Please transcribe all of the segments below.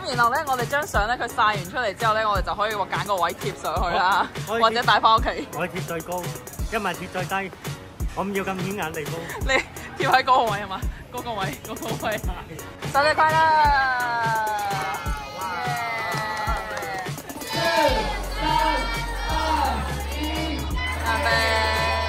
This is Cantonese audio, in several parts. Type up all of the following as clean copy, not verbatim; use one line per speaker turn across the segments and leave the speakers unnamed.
然後咧，我哋張相咧，佢曬完出嚟之後咧，我哋就可以揀個位貼上去啦，或者帶翻屋企。
我貼最高，一咪貼最低。我唔要咁顯眼地方。
你貼喺嗰個位係嘛？嗰個位，嗰個位。生日快樂！哇！4、3、2、1，乾杯！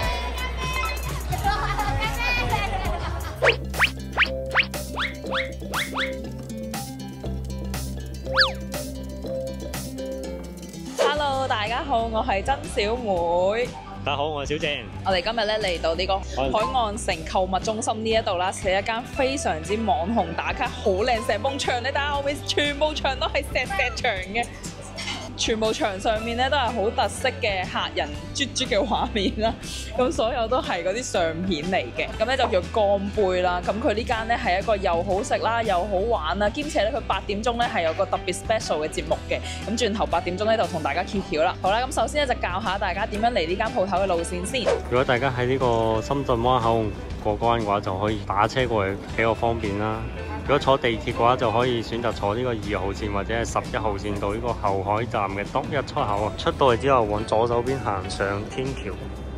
Hello， 大家好，我係曾小妹。
大家好，我係小鄭。
我哋今日咧嚟到呢個海岸城購物中心呢一度啦，係一間非常之網紅打卡，好靚，成埲牆咧，大家後面全部牆都係石牆嘅。 全部牆上面咧都係好特色嘅客人啜啜嘅畫面啦，咁所有都係嗰啲相片嚟嘅，咁咧就叫乾杯啦。咁佢呢間咧係一個又好食啦，又好玩啦，兼且咧佢8點鐘咧係有個特別 special 嘅節目嘅。咁轉頭8點鐘咧就同大家揭曉啦。好啦，咁首先咧就教下大家點樣嚟呢間鋪頭嘅路線先。
如果大家喺呢個深圳灣口岸過關嘅話，就可以打車過去，比較方便啦。 如果坐地鐵嘅話，就可以選擇坐呢個2號線或者係11號線到呢個後海站嘅東一出口啊。出到去之後，往左手邊行上天橋。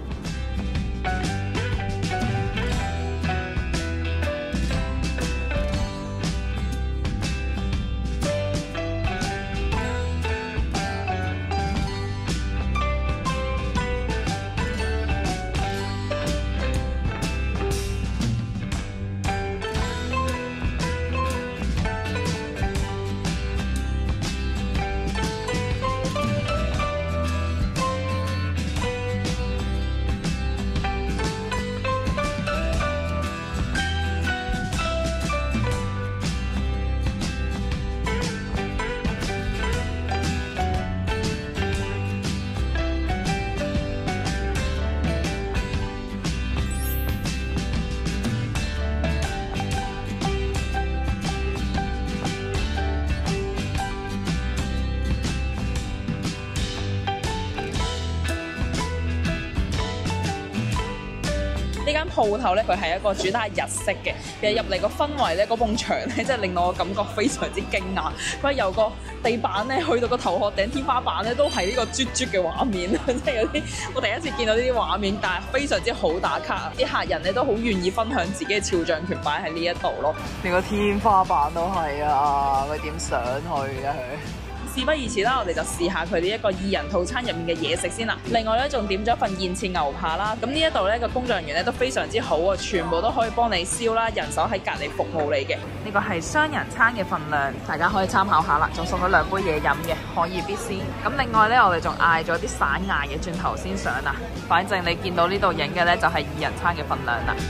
呢間鋪頭咧，佢係一個主打日式嘅，其實入嚟個氛圍咧，嗰埲牆咧，真係令到我感覺非常之驚訝。佢由個地板咧，去到個頭殼頂天花板咧，都係呢個啜啜嘅畫面，即係有啲我第一次見到呢啲畫面，但係非常之好打卡。啲客人咧都好願意分享自己嘅肖像權擺喺呢一度咯。連個天花板都係啊，佢點上去啊佢？ 事不宜遲啦，我哋就試下佢呢一個2人套餐入面嘅嘢食先啦。另外咧，仲點咗份燕翅牛扒啦。咁呢一度咧個工作人員咧都非常之好啊，全部都可以幫你燒啦，人手喺隔離服務你嘅。呢個係雙人餐嘅份量，大家可以參考下啦。仲送咗2杯嘢飲嘅，可以必先。咁另外咧，我哋仲嗌咗啲散嗌嘅，轉頭先上啊。反正你見到呢度影嘅咧就係2人餐嘅份量啦。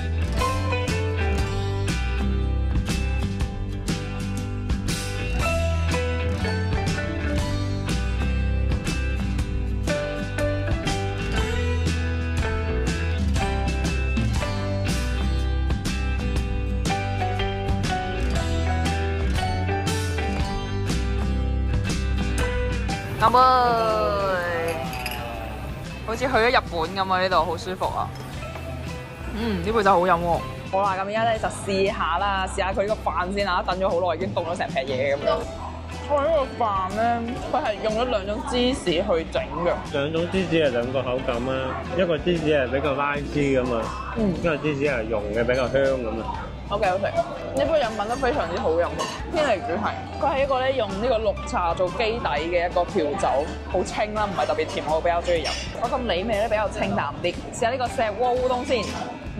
乾杯！好似去咗日本咁啊！呢度好舒服啊。呢杯酒好飲喎。好啦，咁而家咧就試下啦，試下佢呢個飯先啊！等咗好耐，已經凍咗成劈嘢咁樣。佢呢個飯咧，佢係用咗2種芝士去整嘅。 2種芝士係2個口感啊，一個芝士係比較拉絲咁啊，一個芝士係溶嘅比較香咁啊。
OK， 呢杯飲品都非常之好飲，天嚟主題。佢係一個咧用呢個綠茶做基底嘅一個調酒，好清啦，唔係特別甜，我比較中意飲。我咁梨味咧比較清淡啲。試下呢個石鍋烏冬先。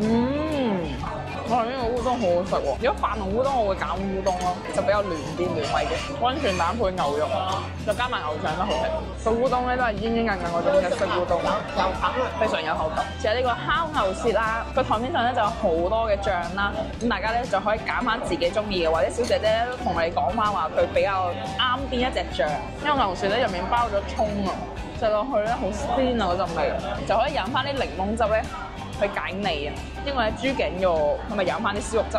哇！呢個烏冬好好食喎。如果飯同烏冬，我會揀烏冬咯，就比較嫩啲嫩味嘅。溫泉蛋配牛肉，再加埋牛腸都好食。個烏冬咧都係煙煙韌韌嗰種日式烏冬，非常有口感。試下呢個烤牛舌啦，個台面上咧就有好多嘅醬啦，咁大家咧就可以揀翻自己中意嘅，或者小姐姐都同你講翻話佢比較啱邊一隻醬。因為牛舌咧入面包咗葱啊，食落去咧好鮮啊嗰陣味，就可以飲翻啲檸檬汁咧。 去解膩啊！因為豬頸肉同埋飲翻啲燒肉汁，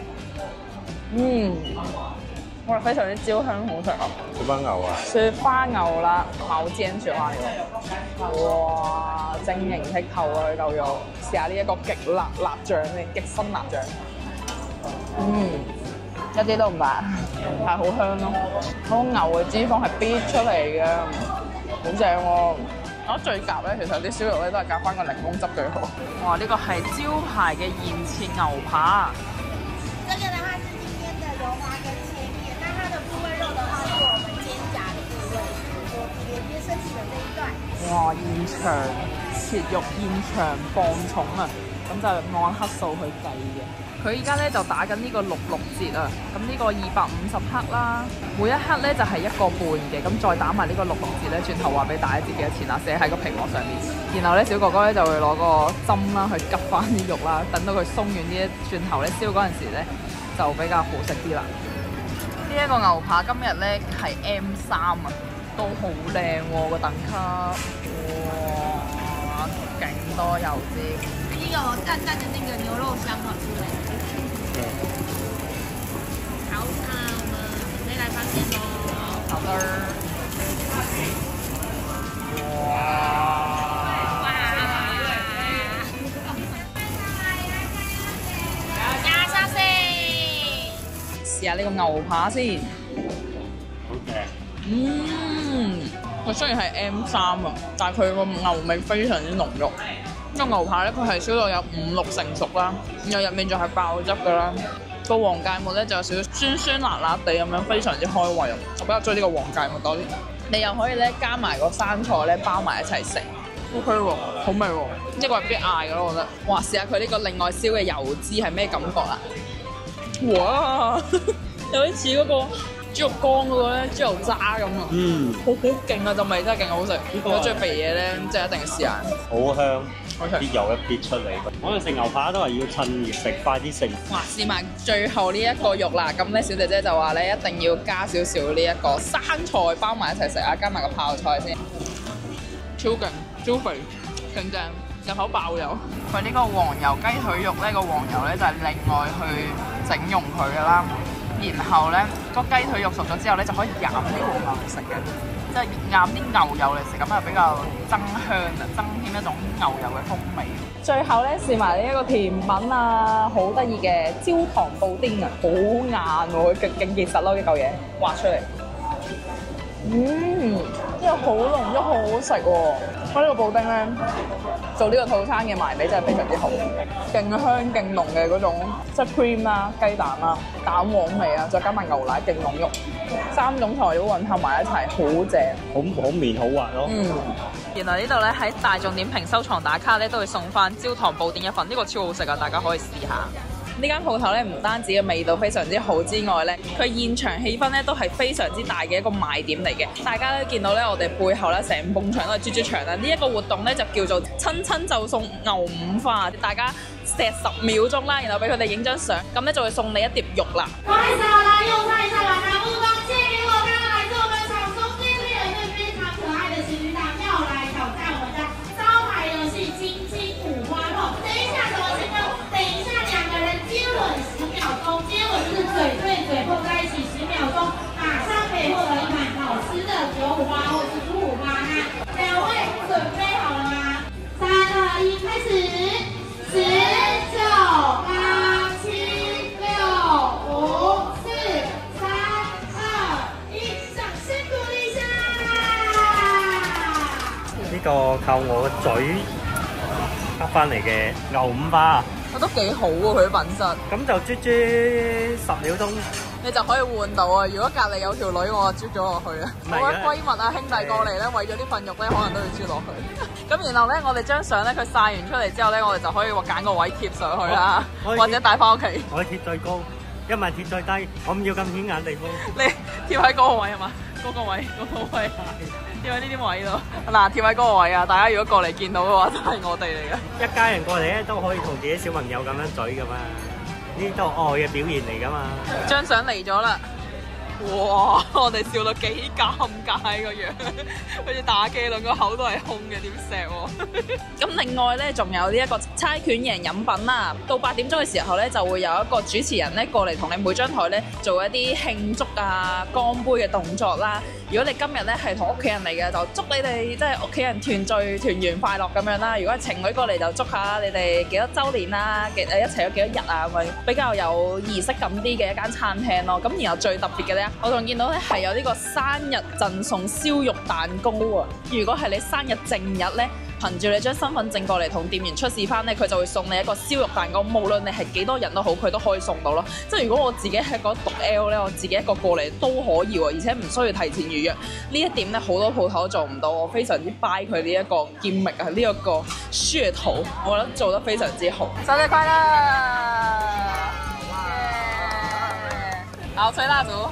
哇！非常之焦香，好食啊！
雪花牛啊！
雪花牛啦，毛煎雪花牛，哇！晶瑩剔透啊！佢嚿肉，試下呢一個極辣辣醬先，極辛辣醬， 一啲都唔辣，但係好香咯。嗰個牛嘅脂肪係逼出嚟嘅，好正喎！我覺得最夾咧，其實啲燒肉咧都係夾翻個檸檬汁最好。
哇！呢個係招牌嘅現切牛扒。
這個的話是今天的油花跟切片，那它的部位肉的話是我們肩胛的部位，我連接身體的這一段。
哇！現場切肉，現場磅重啊！咁就按克數去計嘅。佢依家咧就打緊呢個66折啊！咁呢個250克啦，每一克咧就係1個半嘅，咁再打埋呢個66折咧，轉頭話俾大家知幾多錢啊，寫喺個屏幕上面。然後咧小哥哥咧就會攞個針啦去拮翻啲肉啦，等到佢鬆軟啲，轉頭咧燒嗰陣時咧就比較好食啲啦。呢一個牛扒今日咧係 M3啊，都好靚喎個等級，哇，勁多油脂。
有淡淡的那個牛肉香跑出來，好，那我們準備來發現咯。
好的。哇！
加沙士，
試下呢個牛扒先。
好正。
佢雖然係 M3啊，但係佢個牛味非常之濃郁。個牛扒咧，佢係燒到有5-6成熟啦，然後入面仲係爆汁㗎啦。個黃芥末咧就有少少酸酸辣辣地咁樣，非常之開胃。我比較中意呢個黃芥末多啲。你又可以咧加埋個生菜咧包埋一齊食 ，OK 喎，好味喎。呢個係必嗌㗎咯，我覺得。哇！試下佢呢個另外燒嘅油脂係咩感覺啊？哇！有啲似嗰個豬肉乾嗰個咧，豬油渣咁啊！好勁啊！陣味真係勁好食。如果中意肥嘢咧，即係一定要試下。
好香，啲油一撇出嚟。我哋食牛扒都係要趁熱食，快啲食。
哇！試埋最後呢一個肉啦，咁咧小姐姐就話咧一定要加少少呢一個生菜包埋一齊食啊，加埋個泡菜先。超勁，超肥，勁正，入口爆油。佢呢個黃油雞腿肉咧，個黃油咧就係另外去整溶佢噶啦。然後咧個雞腿肉熟咗之後咧，就可以飲啲黃油嚟食嘅，即係飲啲牛油嚟食，咁就比較增香啊，增添一種牛油嘅風味。最後咧試埋呢一個甜品啊，好得意嘅焦糖布丁啊，好硬喎，勁結實咯呢嚿嘢，挖出嚟。呢個好濃郁，好好食喎！我呢個布丁咧做呢個套餐嘅埋尾真係非常之好，勁香勁濃嘅嗰種即係 cream 啦、雞蛋啦、蛋黃味啊，再加埋牛奶，勁濃郁，3種材料混合埋一齊，好正，
好綿好滑咯。
原來呢度咧喺大眾點評收藏打卡咧都會送翻焦糖布丁一份，呢個超好食啊！大家可以試下。呢間鋪頭咧唔單止嘅味道非常之好之外咧，佢現場氣氛咧都係非常之大嘅一個賣點嚟嘅。大家都見到咧，我哋背後咧成埲牆都係豬豬牆啦。呢一個活動咧就叫做親就送牛五花，大家錫10秒鐘啦，然後俾佢哋影張相，咁咧就會送你一碟肉啦。
不好意思啊，來用餐一下，把拿布幫借給我。剛剛來自我們場中間呢有一對非常可愛的情侶檔要來挑戰我們的招牌遊戲金雞五花肉。等一下怎麼形容？等一下兩個人接吻10秒鐘，接吻就是嘴對嘴碰在一起10秒鐘，馬上可以獲得一盤好吃的牛五花或是豬五花哈。兩位準備好了嗎？3、2、1，開始！10、9、8、7、6、5、4、3、2、1，掌聲鼓勵一下！
呢個靠我個嘴得翻嚟嘅牛五花，
我都幾好喎佢啲品質。
咁就豬10秒鐘。
你就可以換到啊！如果隔離有條女，我就啜咗落去啊！我嘅閨蜜啊兄弟過嚟咧，為咗呢份肉咧，可能都要啜落去。咁然後咧，我哋張相咧，佢曬完出嚟之後咧，我哋就可以揀個位貼上去啦，或者帶翻屋企。
我貼最高，一萬貼最低，我唔要咁顯眼地方。
你貼喺嗰個位係嘛？嗰個位，貼喺呢啲位度。嗱，貼喺嗰個位啊！大家如果過嚟見到嘅話，就係我哋嚟嘅。
一家人過嚟咧，都可以同自己小朋友咁樣嘴噶嘛。呢都愛嘅表現嚟㗎嘛！
張相嚟咗啦，
哇！我哋笑到幾尷尬個樣，好似打機兩個口都係空嘅，點錫喎？咁另外咧，仲有呢一個猜拳贏飲品啦。到8點鐘嘅時候咧，就會有一個主持人咧過嚟同你每張台咧做一啲慶祝啊、乾杯嘅動作啦。如果你今日咧係同屋企人嚟嘅，就祝你哋即係屋企人團聚團圓快樂咁樣啦。如果係情侶過嚟，就祝下你哋幾多週年啦，一齊有幾多日啊，咁樣比較有儀式感啲嘅一間餐廳咯。咁然後最特別嘅咧，我仲見到咧係有呢個生日贈送燒肉蛋糕啊！如果係你生日正日咧，憑住你張身份證過嚟同店員出示翻咧，佢就會送你一個燒肉蛋糕，無論你係幾多人都好，佢都可以送到咯。即係如果我自己係嗰讀 L 咧，我自己一個過嚟都可以喎，而且唔需要提前預約。呢一點咧，好多鋪頭都做唔到，我非常之 buy 佢呢一個兼力啊，呢一個噱頭，我覺得做得非常之好。生日快樂！好，吹蠟燭。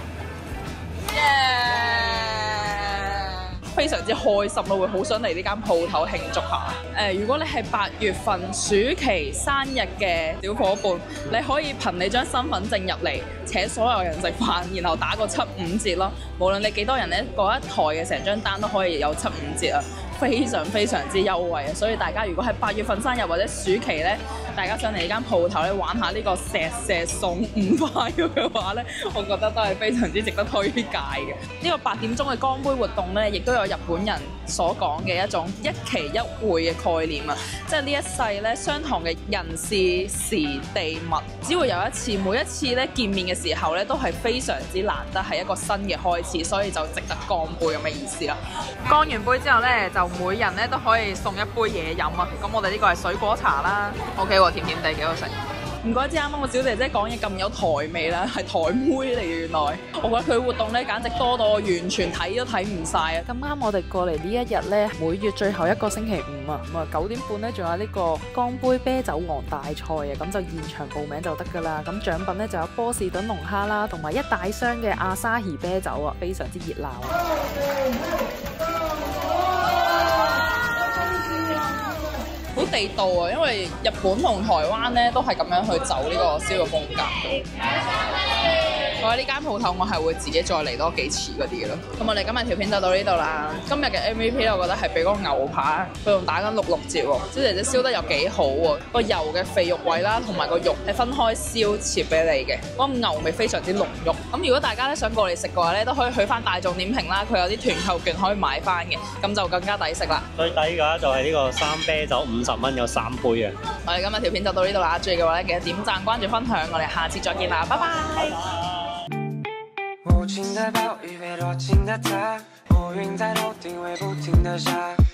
非常之開心咯，會好想嚟呢間鋪頭慶祝下。如果你係8月份暑期生日嘅小伙伴，你可以憑你張身份證入嚟請所有人食飯，然後打個7-5折咯。無論你幾多人咧，嗰一台嘅成張單都可以有7-5折啊，非常非常之優惠啊！所以大家如果係8月份生日或者暑期咧，大家想嚟呢間鋪頭咧玩下呢個石送5塊嘅話咧，我覺得都係非常之值得推介嘅。呢個8點鐘嘅乾杯活動咧，亦都有日本人所講嘅一種一期一會嘅概念啊！即係呢一世咧，相同嘅人事時地物，只會有一次，每一次咧見面嘅時候咧，都係非常之難得，係一個新嘅開始，所以就值得乾杯咁嘅意思啦。乾完杯之後咧，就每人咧都可以送一杯嘢飲啊！咁我哋呢個係水果茶啦 ，OK 喎，甜甜地幾好食。唔怪之啱啱個小姐姐講嘢咁有台味啦，係台妹嚟嘅原來。我覺得佢活動咧簡直多到我完全睇都睇唔晒啊！咁啱我哋過嚟呢一日咧，每月最後一個星期五啊，咁啊9點半咧仲有呢個乾杯啤酒王大賽啊，咁就現場報名就得㗎啦。咁獎品咧就有波士頓龍蝦啦，同埋一大箱嘅阿沙希啤酒啊，非常之熱鬧。好地道啊，因為日本同台灣咧都係咁樣去走呢個燒肉風格。我喺呢間鋪頭，我係會自己再嚟多幾次嗰啲嘅咯。咁我哋今日條片就到呢度啦。今日嘅 MVP 我覺得係俾嗰個牛扒，佢仲打緊66折喎。小姐姐燒得又幾好喎，個油嘅肥肉位啦，同埋個肉係分開燒切俾你嘅，嗰個牛味非常之濃郁。咁如果大家咧想過嚟食嘅話咧，都可以去翻大眾點評啦，佢有啲團購券可以買翻嘅，咁就更加抵食啦。最抵嘅話就係呢個3啤酒50蚊有3杯啊！我哋今日條片就到呢度啦，中意嘅話咧記得點讚、關注、分享，我哋下次再見啦，拜拜。
無情的暴雨被落進的他，烏雲在頭頂會不停地下。